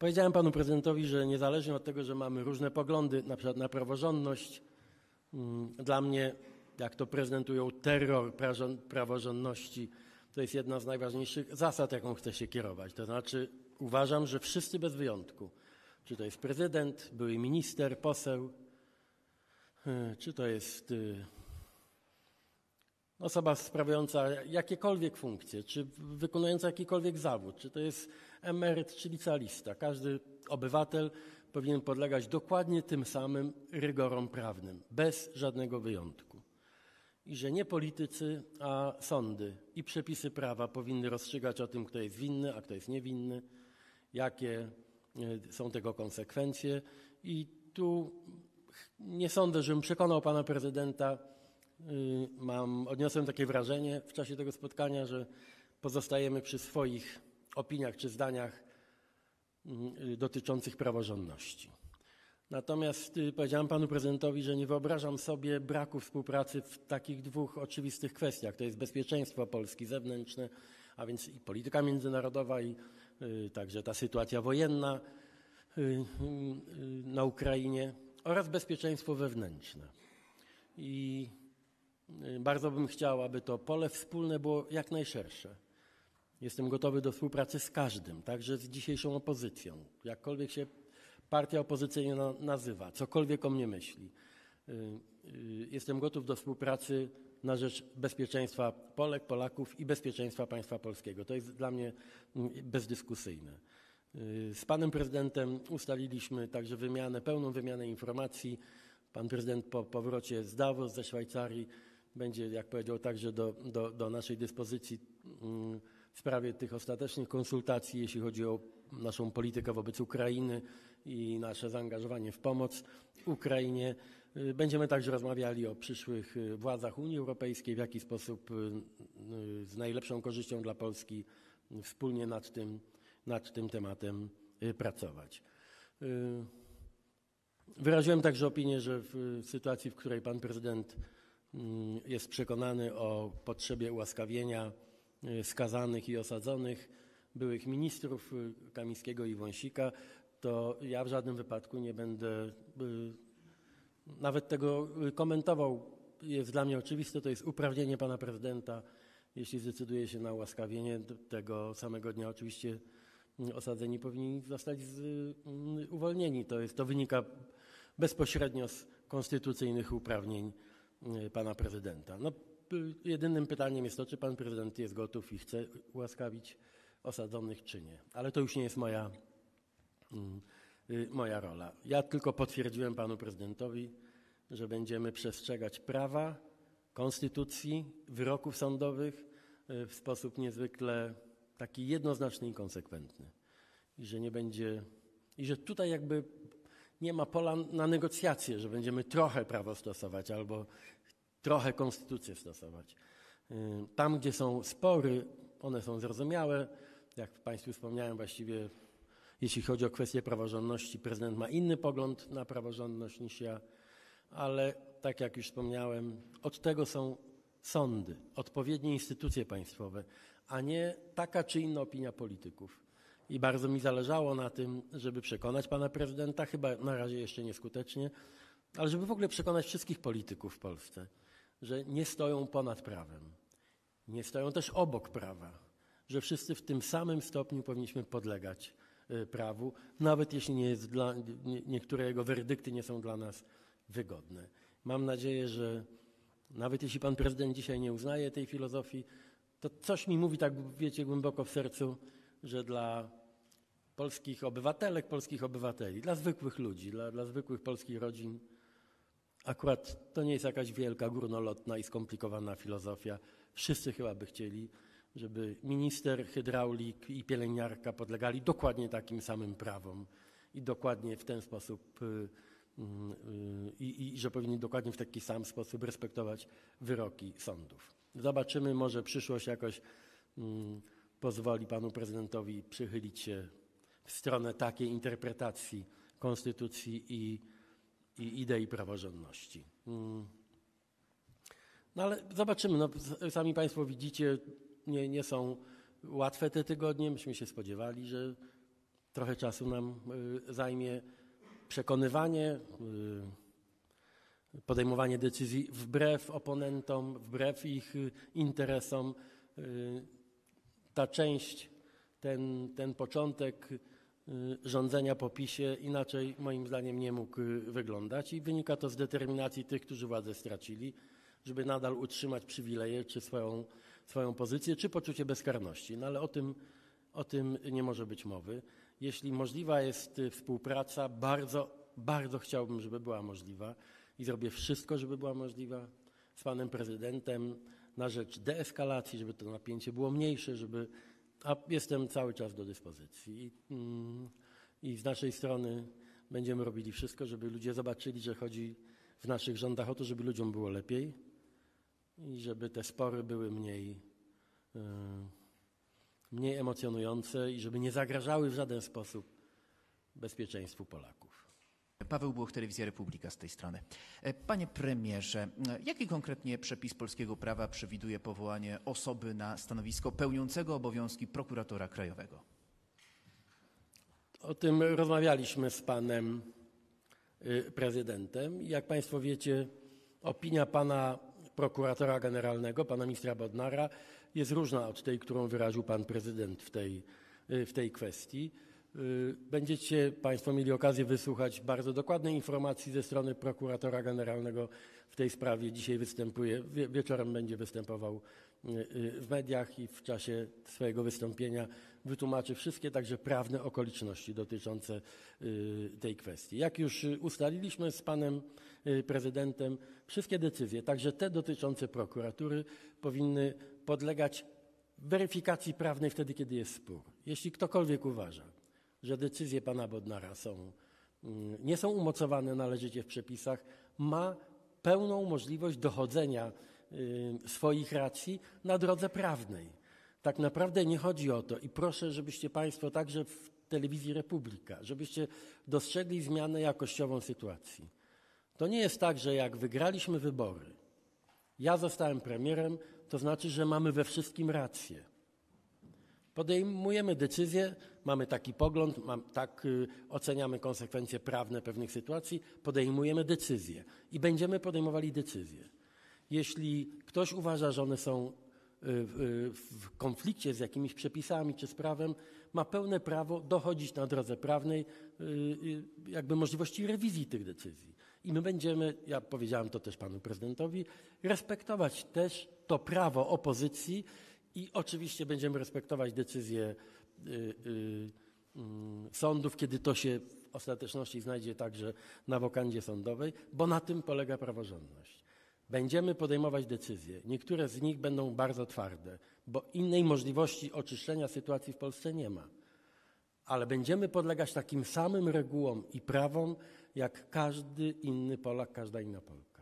Powiedziałem panu prezydentowi, że niezależnie od tego, że mamy różne poglądy, na przykład na praworządność, dla mnie, jak to prezentują, terror praworządności to jest jedna z najważniejszych zasad, jaką chcę się kierować. To znaczy uważam, że wszyscy bez wyjątku, czy to jest prezydent, były minister, poseł, czy to jest osoba sprawująca jakiekolwiek funkcje, czy wykonująca jakikolwiek zawód, czy to jest emeryt, czy licealista. Każdy obywatel powinien podlegać dokładnie tym samym rygorom prawnym, bez żadnego wyjątku. I że nie politycy, a sądy i przepisy prawa powinny rozstrzygać o tym, kto jest winny, a kto jest niewinny, jakie są tego konsekwencje. I tu nie sądzę, żebym przekonał pana prezydenta. Odniosłem takie wrażenie w czasie tego spotkania, że pozostajemy przy swoich opiniach czy zdaniach dotyczących praworządności. Natomiast powiedziałem panu prezydentowi, że nie wyobrażam sobie braku współpracy w takich dwóch oczywistych kwestiach. To jest bezpieczeństwo Polski zewnętrzne, a więc i polityka międzynarodowa, i także ta sytuacja wojenna na Ukrainie oraz bezpieczeństwo wewnętrzne. I bardzo bym chciał, aby to pole wspólne było jak najszersze. Jestem gotowy do współpracy z każdym, także z dzisiejszą opozycją. Jakkolwiek się partia opozycyjna nazywa, cokolwiek o mnie myśli. Jestem gotów do współpracy na rzecz bezpieczeństwa Polek, Polaków i bezpieczeństwa państwa polskiego. To jest dla mnie bezdyskusyjne. Z panem prezydentem ustaliliśmy także pełną wymianę informacji. Pan prezydent po powrocie z Davos, ze Szwajcarii będzie, jak powiedział, także do naszej dyspozycji w sprawie tych ostatecznych konsultacji, jeśli chodzi o naszą politykę wobec Ukrainy i nasze zaangażowanie w pomoc Ukrainie. Będziemy także rozmawiali o przyszłych władzach Unii Europejskiej, w jaki sposób z najlepszą korzyścią dla Polski wspólnie nad tym tematem pracować. Wyraziłem także opinię, że w sytuacji, w której pan prezydent jest przekonany o potrzebie ułaskawienia skazanych i osadzonych byłych ministrów Kamińskiego i Wąsika, to ja w żadnym wypadku nie będę nawet tego komentował. Jest dla mnie oczywiste, to jest uprawnienie pana prezydenta. Jeśli zdecyduje się na ułaskawienie, tego samego dnia oczywiście osadzeni powinni zostać uwolnieni. To wynika bezpośrednio z konstytucyjnych uprawnień pana prezydenta. Jedynym pytaniem jest to, czy pan prezydent jest gotów i chce ułaskawić osadzonych, czy nie. Ale to już nie jest moja rola. Ja tylko potwierdziłem panu prezydentowi, że będziemy przestrzegać prawa, konstytucji, wyroków sądowych w sposób niezwykle taki jednoznaczny i konsekwentny. I że nie będzie, i że tutaj jakby nie ma pola na negocjacje, że będziemy trochę prawo stosować albo trochę konstytucję stosować. Tam, gdzie są spory, one są zrozumiałe. Jak państwu wspomniałem, właściwie jeśli chodzi o kwestię praworządności, prezydent ma inny pogląd na praworządność niż ja, ale tak jak już wspomniałem, od tego są sądy, odpowiednie instytucje państwowe, a nie taka czy inna opinia polityków. I bardzo mi zależało na tym, żeby przekonać pana prezydenta, chyba na razie jeszcze nieskutecznie, ale żeby w ogóle przekonać wszystkich polityków w Polsce, że nie stoją ponad prawem, nie stoją też obok prawa, że wszyscy w tym samym stopniu powinniśmy podlegać prawu, nawet jeśli niektóre jego werdykty nie są dla nas wygodne. Mam nadzieję, że nawet jeśli pan prezydent dzisiaj nie uznaje tej filozofii, to coś mi mówi, tak wiecie, głęboko w sercu, że dla polskich obywatelek, polskich obywateli, dla zwykłych ludzi, dla zwykłych polskich rodzin akurat to nie jest jakaś wielka, górnolotna i skomplikowana filozofia. Wszyscy chyba by chcieli, żeby minister, hydraulik i pielęgniarka podlegali dokładnie takim samym prawom i dokładnie w ten sposób i że powinni dokładnie w taki sam sposób respektować wyroki sądów. Zobaczymy, może przyszłość jakoś pozwoli panu prezydentowi przychylić się w stronę takiej interpretacji konstytucji i idei praworządności. No ale zobaczymy. No, sami państwo widzicie, nie są łatwe te tygodnie. Myśmy się spodziewali, że trochę czasu nam zajmie przekonywanie, podejmowanie decyzji wbrew oponentom, wbrew ich interesom. Ta część, ten początek rządzenia po PiS-ie inaczej moim zdaniem nie mógł wyglądać i wynika to z determinacji tych, którzy władzę stracili, żeby nadal utrzymać przywileje, czy swoją pozycję, czy poczucie bezkarności. No ale o tym nie może być mowy. Jeśli możliwa jest współpraca, bardzo chciałbym, żeby była możliwa i zrobię wszystko, żeby była możliwa z panem prezydentem na rzecz deeskalacji, żeby to napięcie było mniejsze, a jestem cały czas do dyspozycji. I z naszej strony będziemy robili wszystko, żeby ludzie zobaczyli, że chodzi w naszych rządach o to, żeby ludziom było lepiej i żeby te spory były mniej emocjonujące i żeby nie zagrażały w żaden sposób bezpieczeństwu Polaków. Paweł Buch, Telewizja Republika z tej strony. Panie premierze, jaki konkretnie przepis polskiego prawa przewiduje powołanie osoby na stanowisko pełniącego obowiązki prokuratora krajowego? O tym rozmawialiśmy z panem prezydentem. Jak państwo wiecie, opinia pana prokuratora generalnego, pana ministra Bodnara, jest różna od tej, którą wyraził pan prezydent w tej kwestii. Będziecie państwo mieli okazję wysłuchać bardzo dokładnej informacji ze strony prokuratora generalnego w tej sprawie. Dzisiaj występuje, wieczorem będzie występował w mediach i w czasie swojego wystąpienia wytłumaczy wszystkie także prawne okoliczności dotyczące tej kwestii. Jak już ustaliliśmy z panem prezydentem, wszystkie decyzje, także te dotyczące prokuratury, powinny podlegać weryfikacji prawnej wtedy, kiedy jest spór. Jeśli ktokolwiek uważa, że decyzje pana Bodnara nie są umocowane należycie w przepisach, ma pełną możliwość dochodzenia swoich racji na drodze prawnej. Tak naprawdę nie chodzi o to i proszę, żebyście państwo także w Telewizji Republika, żebyście dostrzegli zmianę jakościową sytuacji. To nie jest tak, że jak wygraliśmy wybory, ja zostałem premierem, to znaczy, że mamy we wszystkim rację. Podejmujemy decyzje, mamy taki pogląd, tak oceniamy konsekwencje prawne pewnych sytuacji, podejmujemy decyzje i będziemy podejmowali decyzje. Jeśli ktoś uważa, że one są w konflikcie z jakimiś przepisami czy z prawem, ma pełne prawo dochodzić na drodze prawnej jakby możliwości rewizji tych decyzji. I my będziemy, ja powiedziałem to też panu prezydentowi, respektować też to prawo opozycji i oczywiście będziemy respektować decyzje sądów, kiedy to się w ostateczności znajdzie także na wokandzie sądowej, bo na tym polega praworządność. Będziemy podejmować decyzje. Niektóre z nich będą bardzo twarde, bo innej możliwości oczyszczenia sytuacji w Polsce nie ma. Ale będziemy podlegać takim samym regułom i prawom, jak każdy inny Polak, każda inna Polka.